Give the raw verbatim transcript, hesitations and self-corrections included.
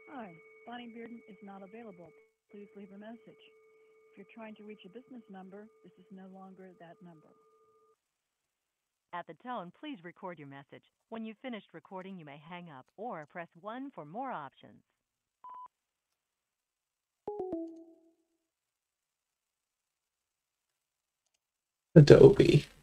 Hi, Bonnie Bearden is not available. Please leave a message. If you're trying to reach a business number, this is no longer that number. At the tone, please record your message. When you've finished recording, you may hang up or press one for more options. Adobe.